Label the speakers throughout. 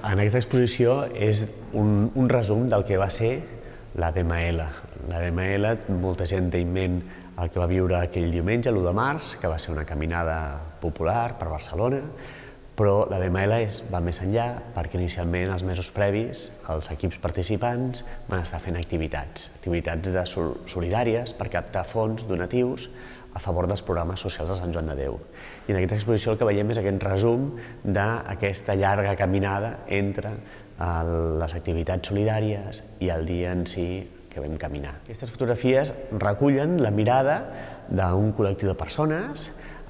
Speaker 1: En aquesta exposició és un resum del que va ser la BML. La BML, molta gent té en ment el que va viure aquell diumenge, l'1 de març, que va ser una caminada popular per Barcelona, però la BML va més enllà perquè inicialment, els mesos previs, els equips participants van estar fent activitats solidàries per captar fons donatius a favor dels programes socials de Sant Joan de Déu. I en aquesta exposició el que veiem és aquest resum d'aquesta llarga caminada entre les activitats solidàries i el dia en si que vam caminar. Aquestes fotografies recullen la mirada d'un col·lectiu de persones,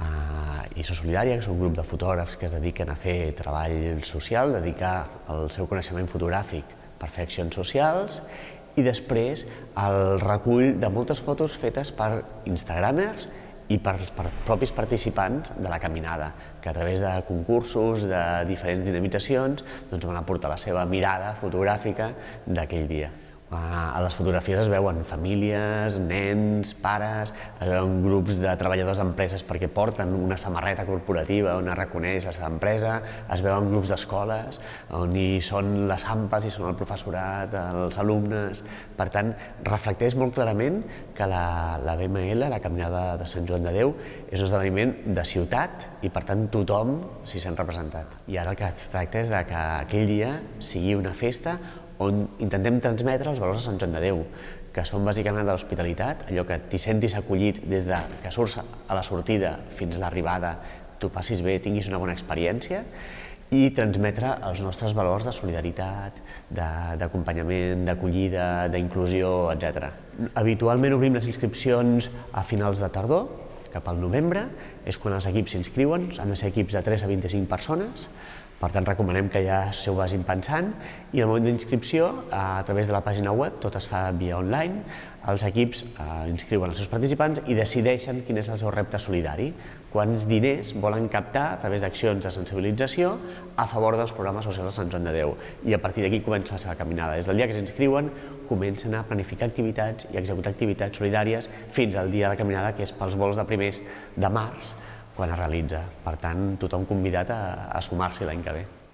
Speaker 1: ISO Solidària, que és un grup de fotògrafs que es dediquen a fer treball social, dedicar el seu coneixement fotogràfic per fer accions socials, i després el recull de moltes fotos fetes per instagramers i per propis participants de la caminada, que a través de concursos, de diferents dinamitzacions, van aportar la seva mirada fotogràfica d'aquell dia. A les fotografies es veuen famílies, nens, pares, es veuen grups de treballadors d'empreses perquè porten una samarreta corporativa on es reconeix la seva empresa, es veuen grups d'escoles on hi són les AMPAs, hi són el professorat, els alumnes. Per tant, reflecteix molt clarament que la BML, la Caminada de Sant Joan de Déu, és un esdeveniment de ciutat i per tant tothom s'hi sent representat. I ara el que es tracta és que aquell dia sigui una festa on intentem transmetre els valors de Sant Joan de Déu, que són bàsicament de l'hospitalitat, allò que t'hi sentis acollit des que surts a la sortida fins a l'arribada, t'ho passis bé, tinguis una bona experiència, i transmetre els nostres valors de solidaritat, d'acompanyament, d'acollida, d'inclusió, etc. Habitualment obrim les inscripcions a finals de tardor, cap al novembre, és quan els equips s'inscriuen, han de ser equips de 3 a 25 persones, per tant, recomanem que ja s'ho vagin pensant i al moment d'inscripció, a través de la pàgina web, tot es fa via online, els equips inscriuen els seus participants i decideixen quin és el seu repte solidari, quants diners volen captar a través d'accions de sensibilització a favor dels programes socials de Sant Joan de Déu. I a partir d'aquí comença la seva caminada. Des del dia que s'inscriuen, comencen a planificar activitats i a executar activitats solidàries fins al dia de la caminada, que és pels vols de primers de març, quan es realitza. Per tant, tothom convidat a sumar-s'hi l'any que ve.